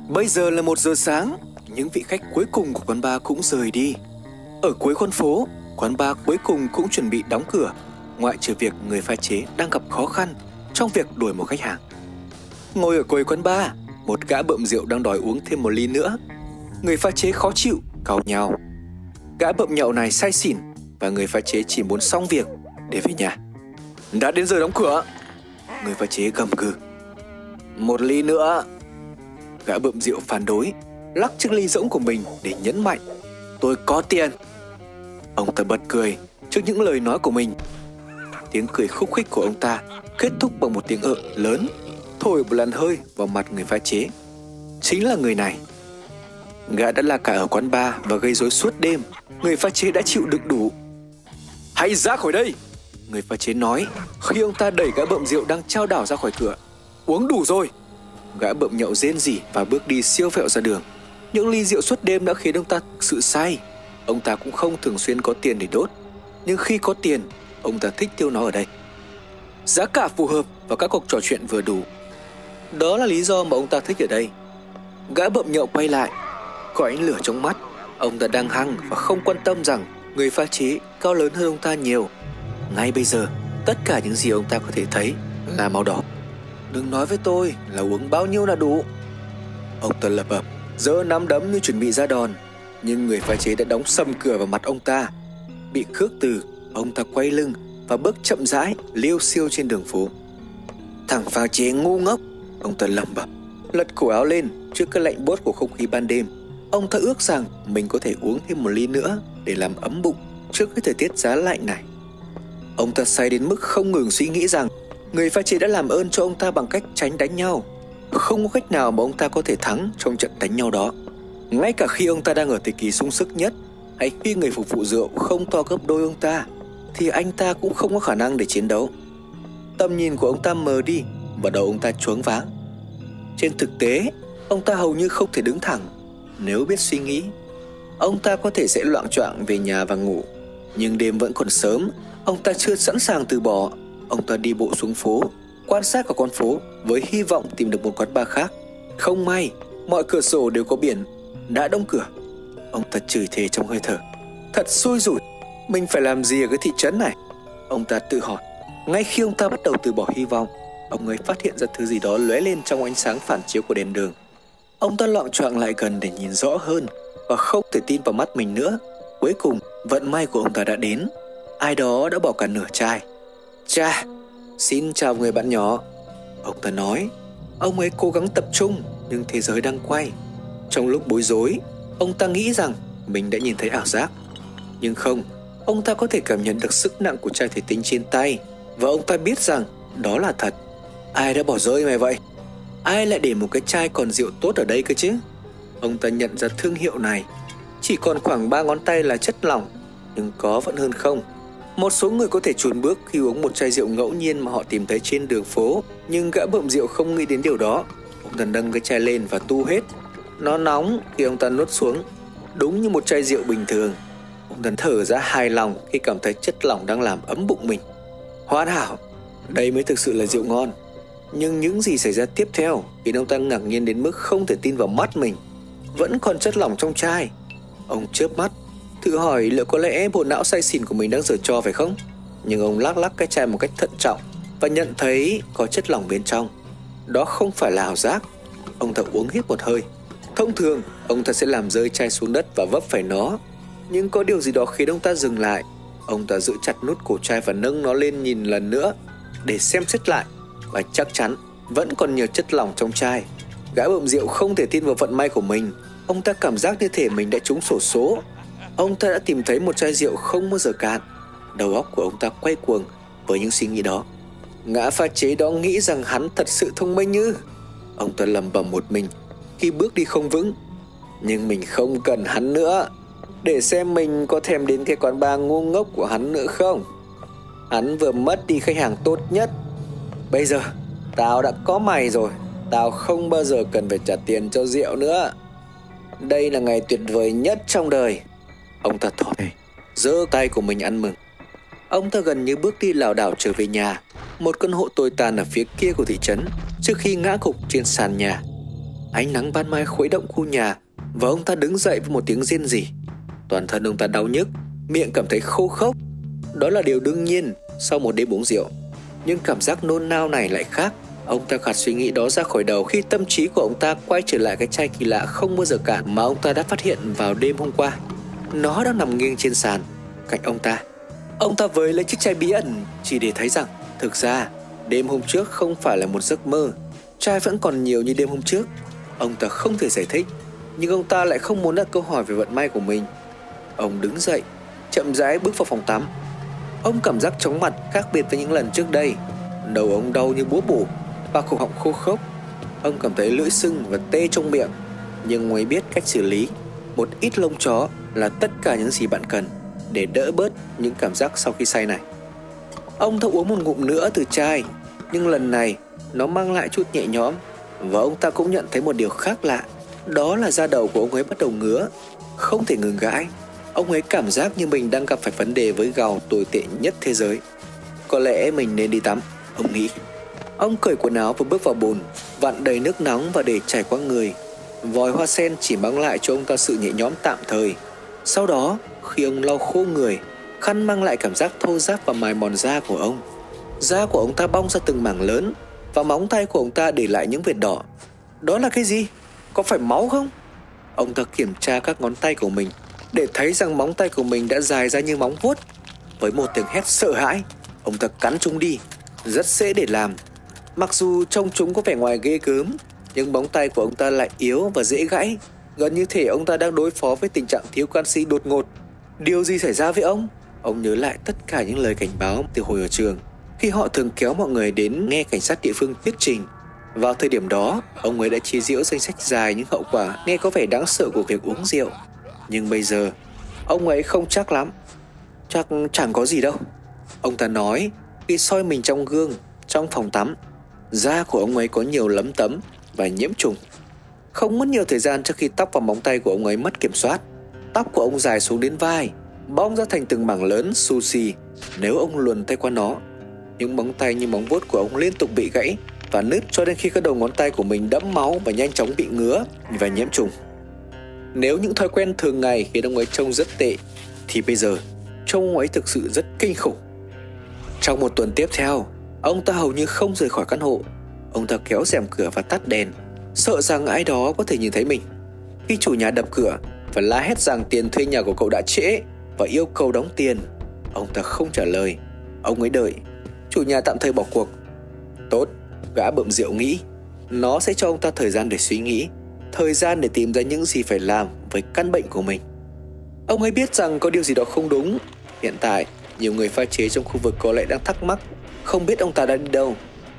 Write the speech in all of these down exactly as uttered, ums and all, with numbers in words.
Bây giờ là một giờ sáng, những vị khách cuối cùng của quán bar cũng rời đi. Ở cuối con phố, quán bar cuối cùng cũng chuẩn bị đóng cửa, ngoại trừ việc người pha chế đang gặp khó khăn trong việc đuổi một khách hàng. Ngồi ở cuối quán bar, một gã bợm rượu đang đòi uống thêm một ly nữa. Người pha chế khó chịu, cau nhàu. Gã bợm nhậu này say xỉn và người pha chế chỉ muốn xong việc để về nhà. Đã đến giờ đóng cửa. Người pha chế gầm gừ. Một ly nữa. Gã bợm rượu phản đối, lắc chiếc ly rỗng của mình để nhấn mạnh. Tôi có tiền. Ông ta bật cười trước những lời nói của mình. Tiếng cười khúc khích của ông ta kết thúc bằng một tiếng ợ lớn, thổi một làn hơi vào mặt người pha chế. Chính là người này. Gã đã la cà ở quán bar và gây rối suốt đêm. Người pha chế đã chịu đựng đủ. Hãy ra khỏi đây, người pha chế nói khi ông ta đẩy gã bợm rượu đang chao đảo ra khỏi cửa. Uống đủ rồi. Gã bợm nhậu rên rỉ và bước đi siêu vẹo ra đường. Những ly rượu suốt đêm đã khiến ông ta thực sự say. Ông ta cũng không thường xuyên có tiền để đốt, nhưng khi có tiền, ông ta thích tiêu nó ở đây. Giá cả phù hợp và các cuộc trò chuyện vừa đủ. Đó là lý do mà ông ta thích ở đây. Gã bợm nhậu quay lại, có ánh lửa trong mắt. Ông ta đang hăng và không quan tâm rằng người pha chế cao lớn hơn ông ta nhiều. Ngay bây giờ, tất cả những gì ông ta có thể thấy là màu đỏ. Đừng nói với tôi là uống bao nhiêu là đủ. Ông ta lẩm bẩm, giơ nắm đấm như chuẩn bị ra đòn. Nhưng người pha chế đã đóng sầm cửa vào mặt ông ta. Bị khước từ, ông ta quay lưng và bước chậm rãi liêu xiêu trên đường phố. Thằng pha chế ngu ngốc, ông ta lẩm bẩm, lật cổ áo lên trước cái lạnh buốt của không khí ban đêm. Ông ta ước rằng mình có thể uống thêm một ly nữa để làm ấm bụng trước cái thời tiết giá lạnh này. Ông ta say đến mức không ngừng suy nghĩ rằng người pha chế đã làm ơn cho ông ta bằng cách tránh đánh nhau. Không có cách nào mà ông ta có thể thắng trong trận đánh nhau đó. Ngay cả khi ông ta đang ở thời kỳ sung sức nhất, hay khi người phục vụ rượu không to gấp đôi ông ta, thì anh ta cũng không có khả năng để chiến đấu. Tầm nhìn của ông ta mờ đi và đầu ông ta choáng váng. Trên thực tế, ông ta hầu như không thể đứng thẳng. Nếu biết suy nghĩ, ông ta có thể sẽ loạng choạng về nhà và ngủ. Nhưng đêm vẫn còn sớm, ông ta chưa sẵn sàng từ bỏ. Ông ta đi bộ xuống phố, quan sát cả con phố với hy vọng tìm được một quán bar khác. Không may, mọi cửa sổ đều có biển đã đóng cửa. Ông ta chửi thề trong hơi thở. Thật xui rủi, mình phải làm gì ở cái thị trấn này? Ông ta tự hỏi. Ngay khi ông ta bắt đầu từ bỏ hy vọng, ông ấy phát hiện ra thứ gì đó lóe lên trong ánh sáng phản chiếu của đèn đường. Ông ta loạng choạng lại gần để nhìn rõ hơn và không thể tin vào mắt mình nữa. Cuối cùng, vận may của ông ta đã đến. Ai đó đã bỏ cả nửa chai. Chà, xin chào người bạn nhỏ, ông ta nói. Ông ấy cố gắng tập trung, nhưng thế giới đang quay. Trong lúc bối rối, ông ta nghĩ rằng mình đã nhìn thấy ảo giác. Nhưng không, ông ta có thể cảm nhận được sức nặng của chai thủy tinh trên tay. Và ông ta biết rằng đó là thật. Ai đã bỏ rơi mày vậy? Ai lại để một cái chai còn rượu tốt ở đây cơ chứ? Ông ta nhận ra thương hiệu này. Chỉ còn khoảng ba ngón tay là chất lỏng, nhưng có vẫn hơn không. Một số người có thể chùn bước khi uống một chai rượu ngẫu nhiên mà họ tìm thấy trên đường phố. Nhưng gã bợm rượu không nghĩ đến điều đó. Ông ta nâng cái chai lên và tu hết. Nó nóng khi ông ta nuốt xuống, đúng như một chai rượu bình thường. Ông ta thở ra hài lòng khi cảm thấy chất lỏng đang làm ấm bụng mình. Hoàn hảo, đây mới thực sự là rượu ngon. Nhưng những gì xảy ra tiếp theo khiến ông ta ngạc nhiên đến mức không thể tin vào mắt mình. Vẫn còn chất lỏng trong chai. Ông chớp mắt, tự hỏi liệu có lẽ bộ não say xỉn của mình đang giở trò phải không? Nhưng ông lắc lắc cái chai một cách thận trọng và nhận thấy có chất lỏng bên trong. Đó không phải là ảo giác. Ông ta uống hít một hơi. Thông thường, ông ta sẽ làm rơi chai xuống đất và vấp phải nó. Nhưng có điều gì đó khiến ông ta dừng lại. Ông ta giữ chặt nút cổ chai và nâng nó lên nhìn lần nữa để xem xét lại. Và chắc chắn vẫn còn nhiều chất lỏng trong chai. Gã bợm rượu không thể tin vào vận may của mình. Ông ta cảm giác như thể mình đã trúng xổ số. Ông ta đã tìm thấy một chai rượu không bao giờ cạn. Đầu óc của ông ta quay cuồng với những suy nghĩ đó. Gã pha chế đó nghĩ rằng hắn thật sự thông minh như. Ông ta lẩm bẩm một mình khi bước đi không vững. Nhưng mình không cần hắn nữa. Để xem mình có thèm đến cái quán bar ngu ngốc của hắn nữa không. Hắn vừa mất đi khách hàng tốt nhất. Bây giờ tao đã có mày rồi. Tao không bao giờ cần phải trả tiền cho rượu nữa. Đây là ngày tuyệt vời nhất trong đời. Ông ta thỏ thẻ, giơ tay của mình ăn mừng. Ông ta gần như bước đi lảo đảo trở về nhà. Một căn hộ tồi tàn ở phía kia của thị trấn trước khi ngã gục trên sàn nhà. Ánh nắng ban mai khuấy động khu nhà và ông ta đứng dậy với một tiếng rên rỉ. Toàn thân ông ta đau nhức, miệng cảm thấy khô khốc. Đó là điều đương nhiên sau một đêm uống rượu. Nhưng cảm giác nôn nao này lại khác. Ông ta gạt suy nghĩ đó ra khỏi đầu khi tâm trí của ông ta quay trở lại cái chai kỳ lạ không bao giờ cạn mà ông ta đã phát hiện vào đêm hôm qua. Nó đang nằm nghiêng trên sàn cạnh ông ta. Ông ta với lấy chiếc chai bí ẩn chỉ để thấy rằng thực ra đêm hôm trước không phải là một giấc mơ. Chai vẫn còn nhiều như đêm hôm trước. Ông ta không thể giải thích, nhưng ông ta lại không muốn đặt câu hỏi về vận may của mình. Ông đứng dậy, chậm rãi bước vào phòng tắm. Ông cảm giác chóng mặt khác biệt với những lần trước đây. Đầu ông đau như búa bổ và cổ họng khô khốc. Ông cảm thấy lưỡi sưng và tê trong miệng. Nhưng ông ấy biết cách xử lý. Một ít lông chó là tất cả những gì bạn cần để đỡ bớt những cảm giác sau khi say này. Ông ta uống một ngụm nữa từ chai, nhưng lần này nó mang lại chút nhẹ nhõm. Và ông ta cũng nhận thấy một điều khác lạ. Đó là da đầu của ông ấy bắt đầu ngứa, không thể ngừng gãi. Ông ấy cảm giác như mình đang gặp phải vấn đề với gào tồi tệ nhất thế giới. Có lẽ mình nên đi tắm, ông nghĩ. Ông cởi quần áo và bước vào bồn, vặn đầy nước nóng và để chảy qua người. Vòi hoa sen chỉ mang lại cho ông ta sự nhẹ nhõm tạm thời. Sau đó, khi ông lau khô người, khăn mang lại cảm giác thô ráp và mài mòn da của ông. Da của ông ta bong ra từng mảng lớn và móng tay của ông ta để lại những vệt đỏ. Đó là cái gì? Có phải máu không? Ông ta kiểm tra các ngón tay của mình để thấy rằng móng tay của mình đã dài ra như móng vuốt. Với một tiếng hét sợ hãi, ông ta cắn chúng đi. Rất dễ để làm. Mặc dù trông chúng có vẻ ngoài ghê gớm, nhưng móng tay của ông ta lại yếu và dễ gãy. Gần như thể ông ta đang đối phó với tình trạng thiếu canxi đột ngột. Điều gì xảy ra với ông? Ông nhớ lại tất cả những lời cảnh báo từ hồi ở trường, khi họ thường kéo mọi người đến nghe cảnh sát địa phương thuyết trình. Vào thời điểm đó, ông ấy đã chia giễu danh sách dài những hậu quả nghe có vẻ đáng sợ của việc uống rượu. Nhưng bây giờ, ông ấy không chắc lắm. Chắc chẳng có gì đâu, ông ta nói khi soi mình trong gương trong phòng tắm. Da của ông ấy có nhiều lấm tấm và nhiễm trùng. Không mất nhiều thời gian trước khi tóc và móng tay của ông ấy mất kiểm soát. Tóc của ông dài xuống đến vai, bong ra thành từng mảng lớn xù xì nếu ông luồn tay qua nó. Những móng tay như móng vuốt của ông liên tục bị gãy và nứt cho đến khi các đầu ngón tay của mình đẫm máu và nhanh chóng bị ngứa và nhiễm trùng. Nếu những thói quen thường ngày khiến ông ấy trông rất tệ, thì bây giờ trông ông ấy thực sự rất kinh khủng. Trong một tuần tiếp theo, ông ta hầu như không rời khỏi căn hộ. Ông ta kéo rèm cửa và tắt đèn, sợ rằng ai đó có thể nhìn thấy mình. Khi chủ nhà đập cửa và la hét rằng tiền thuê nhà của cậu đã trễ và yêu cầu đóng tiền, ông ta không trả lời. Ông ấy đợi. Chủ nhà tạm thời bỏ cuộc. Tốt, gã bợm rượu nghĩ. Nó sẽ cho ông ta thời gian để suy nghĩ, thời gian để tìm ra những gì phải làm với căn bệnh của mình. Ông ấy biết rằng có điều gì đó không đúng. Hiện tại, nhiều người pha chế trong khu vực có lẽ đang thắc mắc, không biết ông ta đã đi đâu.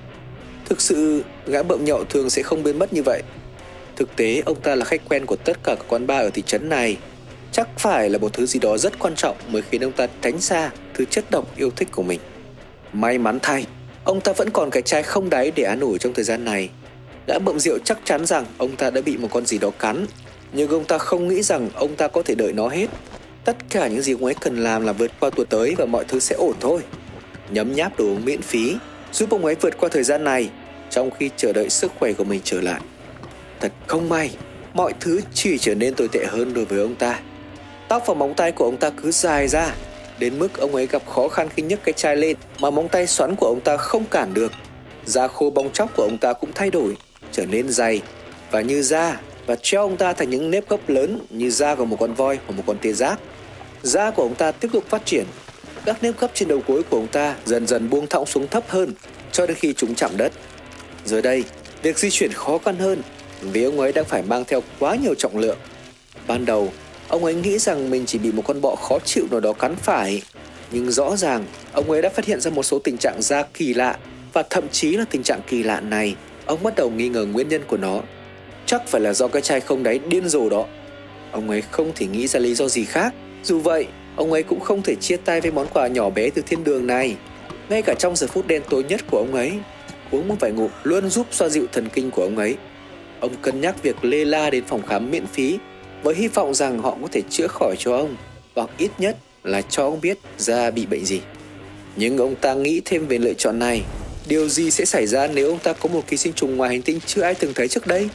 Thực sự, gã bợm nhậu thường sẽ không biến mất như vậy. Thực tế, ông ta là khách quen của tất cả các quán bar ở thị trấn này. Chắc phải là một thứ gì đó rất quan trọng mới khiến ông ta tránh xa thứ chất độc yêu thích của mình. May mắn thay, ông ta vẫn còn cái chai không đáy để an ủi trong thời gian này. Gã bợm rượu chắc chắn rằng ông ta đã bị một con gì đó cắn, nhưng ông ta không nghĩ rằng ông ta có thể đợi nó hết. Tất cả những gì ông ấy cần làm là vượt qua tuần tới và mọi thứ sẽ ổn thôi. Nhấm nháp đồ uống miễn phí giúp ông ấy vượt qua thời gian này, trong khi chờ đợi sức khỏe của mình trở lại. Thật không may, mọi thứ chỉ trở nên tồi tệ hơn đối với ông ta. Tóc và móng tay của ông ta cứ dài ra, đến mức ông ấy gặp khó khăn khi nhấc cái chai lên mà móng tay xoắn của ông ta không cản được. Da khô bong tróc của ông ta cũng thay đổi, trở nên dày và như da, và treo ông ta thành những nếp gấp lớn như da của một con voi hoặc một con tê giác. Da của ông ta tiếp tục phát triển. Các nếp gấp trên đầu gối của ông ta dần dần buông thõng xuống thấp hơn cho đến khi chúng chạm đất. Giờ đây, việc di chuyển khó khăn hơn vì ông ấy đang phải mang theo quá nhiều trọng lượng. Ban đầu, ông ấy nghĩ rằng mình chỉ bị một con bọ khó chịu nào đó cắn phải. Nhưng rõ ràng, ông ấy đã phát hiện ra một số tình trạng da kỳ lạ, và thậm chí là tình trạng kỳ lạ này, ông bắt đầu nghi ngờ nguyên nhân của nó. Chắc phải là do cái chai không đáy điên rồ đó. Ông ấy không thể nghĩ ra lý do gì khác. Dù vậy, ông ấy cũng không thể chia tay với món quà nhỏ bé từ thiên đường này. Ngay cả trong giờ phút đen tối nhất của ông ấy, uống một vài ngụm luôn giúp xoa dịu thần kinh của ông ấy. Ông cân nhắc việc lê la đến phòng khám miễn phí với hy vọng rằng họ có thể chữa khỏi cho ông, hoặc ít nhất là cho ông biết da bị bệnh gì. Nhưng ông ta nghĩ thêm về lựa chọn này. Điều gì sẽ xảy ra nếu ông ta có một ký sinh trùng ngoài hành tinh chưa ai từng thấy trước đây?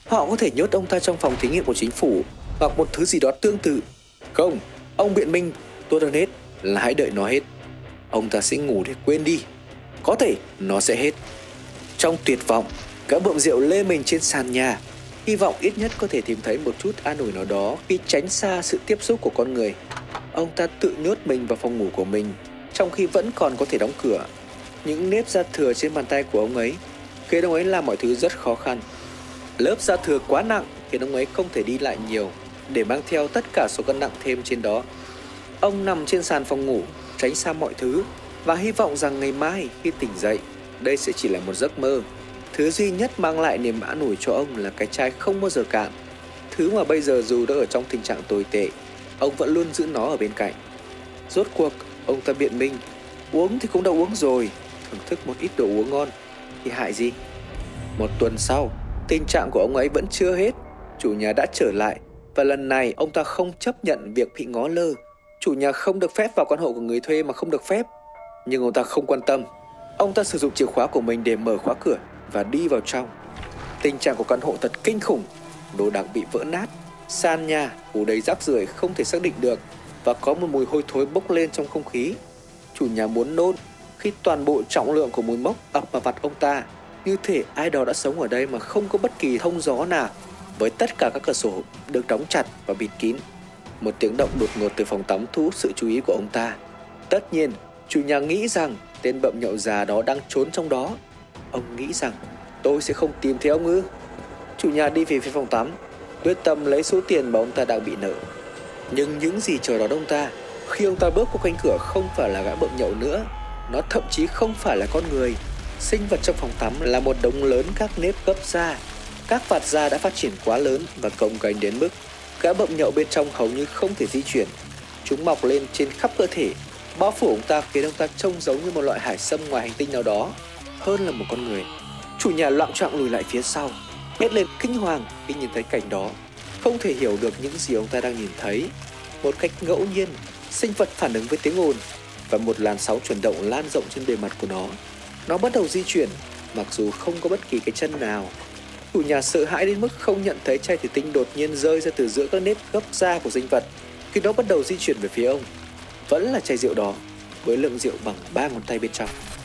Họ có thể nhốt ông ta trong phòng thí nghiệm của chính phủ hoặc một thứ gì đó tương tự. Không, ông biện minh, tốt hơn hết là hãy đợi nó hết. Ông ta sẽ ngủ để quên đi. Có thể nó sẽ hết. Trong tuyệt vọng, gã bợm rượu lê mình trên sàn nhà, hy vọng ít nhất có thể tìm thấy một chút an ủi nào đó khi tránh xa sự tiếp xúc của con người. Ông ta tự nhốt mình vào phòng ngủ của mình, trong khi vẫn còn có thể đóng cửa. Những nếp da thừa trên bàn tay của ông ấy khiến ông ấy làm mọi thứ rất khó khăn. Lớp da thừa quá nặng khiến ông ấy không thể đi lại nhiều để mang theo tất cả số cân nặng thêm trên đó. Ông nằm trên sàn phòng ngủ, tránh xa mọi thứ và hy vọng rằng ngày mai khi tỉnh dậy, đây sẽ chỉ là một giấc mơ. Thứ duy nhất mang lại niềm an ủi cho ông là cái chai không bao giờ cạn. Thứ mà bây giờ dù đã ở trong tình trạng tồi tệ, ông vẫn luôn giữ nó ở bên cạnh. Rốt cuộc, ông ta biện minh, uống thì cũng đã uống rồi, thưởng thức một ít đồ uống ngon thì hại gì. Một tuần sau, tình trạng của ông ấy vẫn chưa hết. Chủ nhà đã trở lại và lần này ông ta không chấp nhận việc bị ngó lơ. Chủ nhà không được phép vào căn hộ của người thuê mà không được phép. Nhưng ông ta không quan tâm. Ông ta sử dụng chìa khóa của mình để mở khóa cửa và đi vào trong. Tình trạng của căn hộ thật kinh khủng. Đồ đạc bị vỡ nát, sàn nhà phủ đầy rác rưởi không thể xác định được và có một mùi hôi thối bốc lên trong không khí. Chủ nhà muốn nôn khi toàn bộ trọng lượng của mùi mốc ập vào mặt ông ta, như thể ai đó đã sống ở đây mà không có bất kỳ thông gió nào. Với tất cả các cửa sổ được đóng chặt và bịt kín, một tiếng động đột ngột từ phòng tắm thu hút sự chú ý của ông ta. Tất nhiên, chủ nhà nghĩ rằng tên bậm nhậu già đó đang trốn trong đó. Ông nghĩ rằng tôi sẽ không tìm thấy ông ư. Chủ nhà đi về phía phòng tắm, quyết tâm lấy số tiền mà ông ta đang bị nợ. Nhưng những gì chờ đón ông ta khi ông ta bước qua cánh cửa không phải là gã bợm nhậu nữa. Nó thậm chí không phải là con người. Sinh vật trong phòng tắm là một đống lớn các nếp gấp da. Các vạt da đã phát triển quá lớn và cồng kềnh đến mức gã bợm nhậu bên trong hầu như không thể di chuyển. Chúng mọc lên trên khắp cơ thể, bao phủ ông ta khiến ông ta trông giống như một loại hải sâm ngoài hành tinh nào đó, hơn là một con người. Chủ nhà loạng choạng lùi lại phía sau, hét lên kinh hoàng khi nhìn thấy cảnh đó. Không thể hiểu được những gì ông ta đang nhìn thấy. Một cách ngẫu nhiên, sinh vật phản ứng với tiếng ồn và một làn sóng chuyển động lan rộng trên bề mặt của nó. Nó bắt đầu di chuyển, mặc dù không có bất kỳ cái chân nào. Chủ nhà sợ hãi đến mức không nhận thấy chai thủy tinh đột nhiên rơi ra từ giữa các nếp gấp da của sinh vật khi nó bắt đầu di chuyển về phía ông. Vẫn là chai rượu đó, với lượng rượu bằng ba ngón tay bên trong.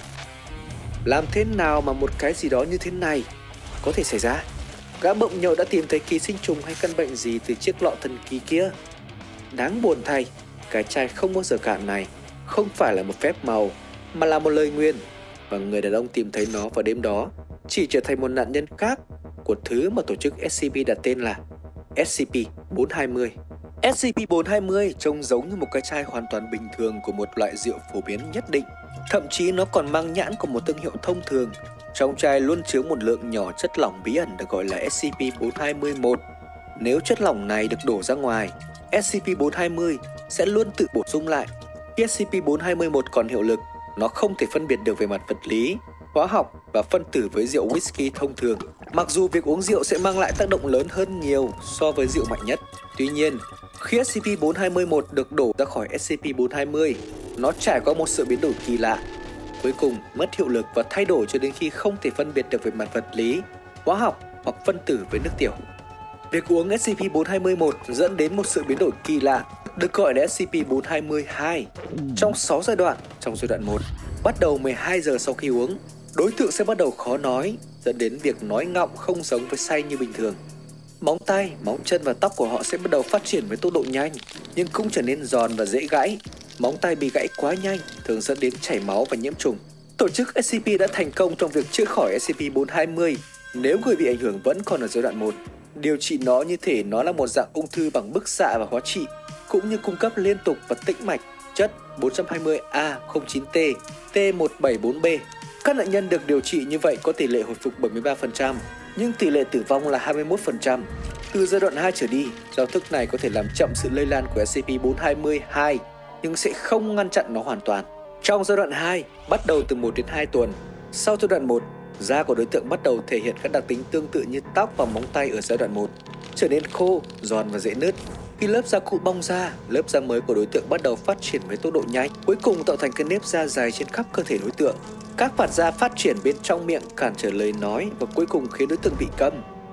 Làm thế nào mà một cái gì đó như thế này có thể xảy ra? Gã bợm nhậu đã tìm thấy ký sinh trùng hay căn bệnh gì từ chiếc lọ thần kỳ kia? Đáng buồn thay, cái chai không bao giờ cạn này không phải là một phép màu mà là một lời nguyền, và người đàn ông tìm thấy nó vào đêm đó chỉ trở thành một nạn nhân khác của thứ mà tổ chức S C P đặt tên là S C P bốn hai mươi. S C P bốn hai mươi trông giống như một cái chai hoàn toàn bình thường của một loại rượu phổ biến nhất định. Thậm chí nó còn mang nhãn của một thương hiệu thông thường. Trong chai luôn chứa một lượng nhỏ chất lỏng bí ẩn được gọi là S C P bốn hai mốt. Nếu chất lỏng này được đổ ra ngoài, S C P bốn hai mươi sẽ luôn tự bổ sung lại. Khi S C P bốn hai mốt còn hiệu lực, nó không thể phân biệt được về mặt vật lý, hóa học và phân tử với rượu whisky thông thường. Mặc dù việc uống rượu sẽ mang lại tác động lớn hơn nhiều so với rượu mạnh nhất. Tuy nhiên, khi S C P bốn hai mốt được đổ ra khỏi S C P bốn hai mươi, nó trải qua một sự biến đổi kỳ lạ. Cuối cùng mất hiệu lực và thay đổi cho đến khi không thể phân biệt được về mặt vật lý, hóa học hoặc phân tử với nước tiểu. Việc uống S C P bốn hai mốt dẫn đến một sự biến đổi kỳ lạ được gọi là S C P bốn hai hai. Trong sáu giai đoạn, trong giai đoạn một, bắt đầu mười hai giờ sau khi uống, đối tượng sẽ bắt đầu khó nói, dẫn đến việc nói ngọng không giống với say như bình thường. Móng tay, móng chân và tóc của họ sẽ bắt đầu phát triển với tốc độ nhanh, nhưng cũng trở nên giòn và dễ gãy. Móng tay bị gãy quá nhanh thường dẫn đến chảy máu và nhiễm trùng. Tổ chức S C P đã thành công trong việc chữa khỏi S C P bốn hai mươi nếu người bị ảnh hưởng vẫn còn ở giai đoạn một. Điều trị nó như thể nó là một dạng ung thư bằng bức xạ và hóa trị, cũng như cung cấp liên tục và tĩnh mạch chất bốn hai không A không chín T, T một bảy bốn B. Các nạn nhân được điều trị như vậy có tỷ lệ hồi phục bảy mươi ba phần trăm, nhưng tỷ lệ tử vong là hai mươi mốt phần trăm. Từ giai đoạn hai trở đi, giao thức này có thể làm chậm sự lây lan của S C P bốn hai hai, nhưng sẽ không ngăn chặn nó hoàn toàn. Trong giai đoạn hai, bắt đầu từ một đến hai tuần. Sau giai đoạn một, da của đối tượng bắt đầu thể hiện các đặc tính tương tự như tóc và móng tay ở giai đoạn một, trở nên khô, giòn và dễ nứt. Khi lớp da cũ bong ra, lớp da mới của đối tượng bắt đầu phát triển với tốc độ nhanh, cuối cùng tạo thành cái nếp da dài trên khắp cơ thể đối tượng. Các vạt da phát triển bên trong miệng cản trở lời nói và cuối cùng khiến đối tượng bị câm.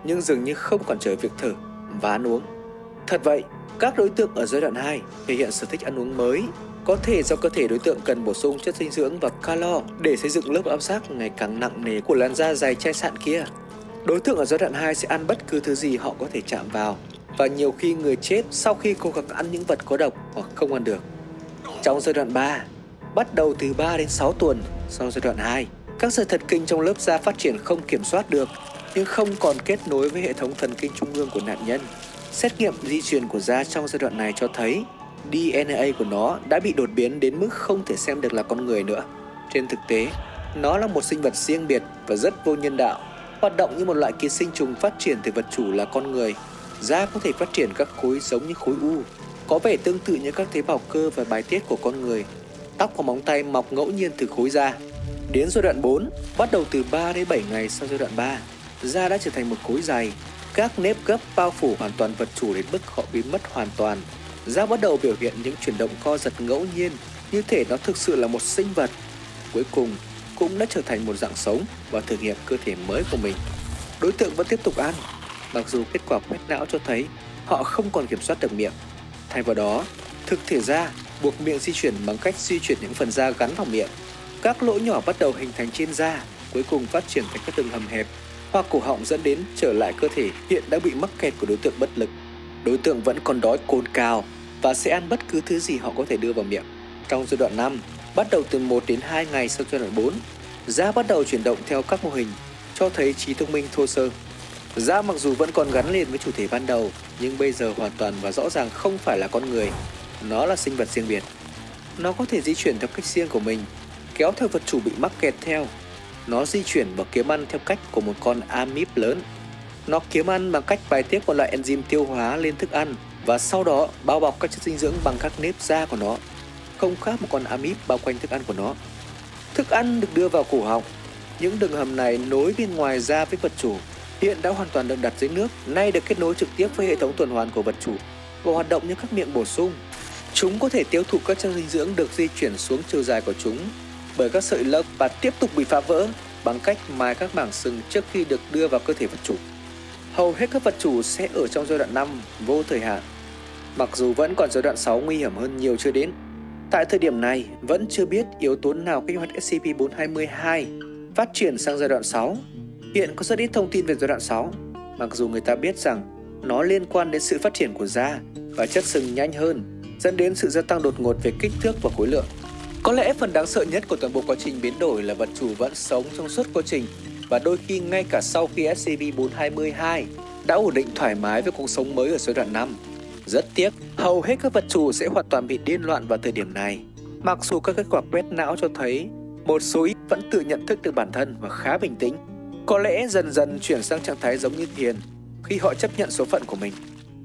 nhưng dường như không còn chờ việc thở và ăn uống. Thật vậy, các đối tượng ở giai đoạn hai thể hiện sở thích ăn uống mới, có thể do cơ thể đối tượng cần bổ sung chất dinh dưỡng và calo để xây dựng lớp áo giáp ngày càng nặng nề của làn da dày chai sạn kia. Đối tượng ở giai đoạn hai sẽ ăn bất cứ thứ gì họ có thể chạm vào, và nhiều khi người chết sau khi cố gắng ăn những vật có độc hoặc không ăn được. Trong giai đoạn ba, bắt đầu từ ba đến sáu tuần sau giai đoạn hai, các sợi thần kinh trong lớp da phát triển không kiểm soát được, nhưng không còn kết nối với hệ thống thần kinh trung ương của nạn nhân. Xét nghiệm di truyền của da trong giai đoạn này cho thấy đê en a của nó đã bị đột biến đến mức không thể xem được là con người nữa. Trên thực tế, nó là một sinh vật riêng biệt và rất vô nhân đạo, hoạt động như một loại ký sinh trùng phát triển từ vật chủ là con người. Da có thể phát triển các khối giống như khối u, có vẻ tương tự như các tế bào cơ và bài tiết của con người. Tóc và móng tay mọc ngẫu nhiên từ khối da. Đến giai đoạn bốn, bắt đầu từ ba đến bảy ngày sau giai đoạn ba, da đã trở thành một khối dày. Các nếp gấp bao phủ hoàn toàn vật chủ đến mức họ biến mất hoàn toàn. Da bắt đầu biểu hiện những chuyển động co giật ngẫu nhiên, như thể nó thực sự là một sinh vật. Cuối cùng, cũng đã trở thành một dạng sống và thử nghiệm cơ thể mới của mình. Đối tượng vẫn tiếp tục ăn, mặc dù kết quả quét não cho thấy họ không còn kiểm soát được miệng. Thay vào đó, thực thể da buộc miệng di chuyển bằng cách di chuyển những phần da gắn vào miệng. Các lỗ nhỏ bắt đầu hình thành trên da, cuối cùng phát triển thành các đường hầm hẹp hoặc cổ họng, dẫn đến trở lại cơ thể hiện đã bị mắc kẹt của đối tượng bất lực. Đối tượng vẫn còn đói cồn cào và sẽ ăn bất cứ thứ gì họ có thể đưa vào miệng. Trong giai đoạn năm, bắt đầu từ một đến hai ngày sau giai đoạn bốn, da bắt đầu chuyển động theo các mô hình, cho thấy trí thông minh thô sơ. Da mặc dù vẫn còn gắn liền với chủ thể ban đầu, nhưng bây giờ hoàn toàn và rõ ràng không phải là con người. Nó là sinh vật riêng biệt. Nó có thể di chuyển theo cách riêng của mình, kéo theo vật chủ bị mắc kẹt theo. Nó di chuyển và kiếm ăn theo cách của một con amip lớn. Nó kiếm ăn bằng cách bài tiết một loại enzyme tiêu hóa lên thức ăn và sau đó bao bọc các chất dinh dưỡng bằng các nếp da của nó, không khác một con amip bao quanh thức ăn của nó. Thức ăn được đưa vào cổ họng. Những đường hầm này nối bên ngoài da với vật chủ, hiện đã hoàn toàn được đặt dưới nước, nay được kết nối trực tiếp với hệ thống tuần hoàn của vật chủ và hoạt động như các miệng bổ sung. Chúng có thể tiêu thụ các chất dinh dưỡng được di chuyển xuống chiều dài của chúng bởi các sợi lông và tiếp tục bị phá vỡ bằng cách mài các mảng sừng trước khi được đưa vào cơ thể vật chủ. Hầu hết các vật chủ sẽ ở trong giai đoạn năm vô thời hạn, mặc dù vẫn còn giai đoạn sáu nguy hiểm hơn nhiều chưa đến. Tại thời điểm này, vẫn chưa biết yếu tố nào kích hoạt S C P bốn hai hai phát triển sang giai đoạn sáu. Hiện có rất ít thông tin về giai đoạn sáu, mặc dù người ta biết rằng nó liên quan đến sự phát triển của da và chất sừng nhanh hơn, dẫn đến sự gia tăng đột ngột về kích thước và khối lượng. Có lẽ phần đáng sợ nhất của toàn bộ quá trình biến đổi là vật chủ vẫn sống trong suốt quá trình, và đôi khi ngay cả sau khi S C P bốn hai hai đã ổn định thoải mái với cuộc sống mới ở giai đoạn năm. Rất tiếc, hầu hết các vật chủ sẽ hoàn toàn bị điên loạn vào thời điểm này. Mặc dù các kết quả quét não cho thấy một số ít vẫn tự nhận thức được bản thân và khá bình tĩnh, có lẽ dần dần chuyển sang trạng thái giống như thiền khi họ chấp nhận số phận của mình.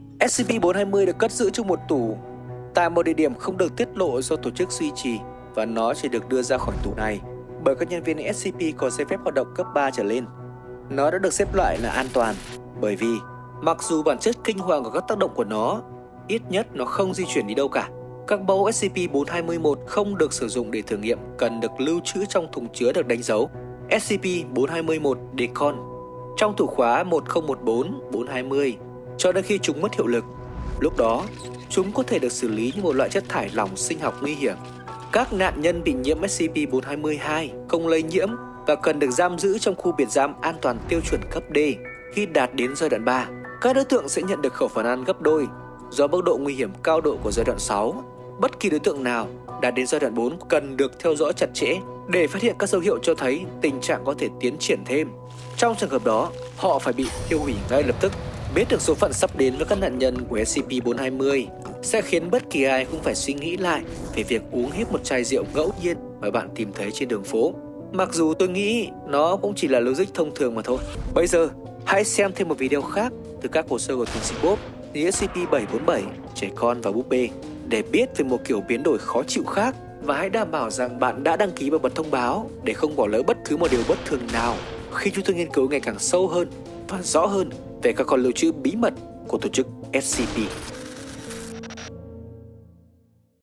S C P bốn hai không được cất giữ trong một tủ tại một địa điểm không được tiết lộ do tổ chức duy trì, và nó chỉ được đưa ra khỏi tủ này bởi các nhân viên S C P có giấy phép hoạt động cấp ba trở lên. Nó đã được xếp loại là an toàn bởi vì mặc dù bản chất kinh hoàng của các tác động của nó, ít nhất nó không di chuyển đi đâu cả. Các mẫu S C P bốn hai mốt không được sử dụng để thử nghiệm, cần được lưu trữ trong thùng chứa được đánh dấu S C P bốn hai mốt Decon trong tủ khóa một không một bốn bốn hai không cho đến khi chúng mất hiệu lực. Lúc đó, chúng có thể được xử lý như một loại chất thải lỏng sinh học nguy hiểm. Các nạn nhân bị nhiễm S C P bốn hai hai không lây nhiễm và cần được giam giữ trong khu biệt giam an toàn tiêu chuẩn cấp D. Khi đạt đến giai đoạn ba, các đối tượng sẽ nhận được khẩu phần ăn gấp đôi do mức độ nguy hiểm cao độ của giai đoạn sáu. Bất kỳ đối tượng nào đạt đến giai đoạn bốn cần được theo dõi chặt chẽ để phát hiện các dấu hiệu cho thấy tình trạng có thể tiến triển thêm. Trong trường hợp đó, họ phải bị tiêu hủy ngay lập tức. Biết được số phận sắp đến với các nạn nhân của S C P bốn hai không sẽ khiến bất kỳ ai cũng phải suy nghĩ lại về việc uống hết một chai rượu ngẫu nhiên mà bạn tìm thấy trên đường phố. Mặc dù tôi nghĩ nó cũng chỉ là logic thông thường mà thôi. Bây giờ, hãy xem thêm một video khác từ các hồ sơ của tiến sĩ Bob như S C P bảy bốn bảy, trẻ con và búp bê để biết về một kiểu biến đổi khó chịu khác. Và hãy đảm bảo rằng bạn đã đăng ký và bật thông báo để không bỏ lỡ bất cứ một điều bất thường nào khi chúng tôi nghiên cứu ngày càng sâu hơn và rõ hơn về các con lưu trữ bí mật của tổ chức S C P.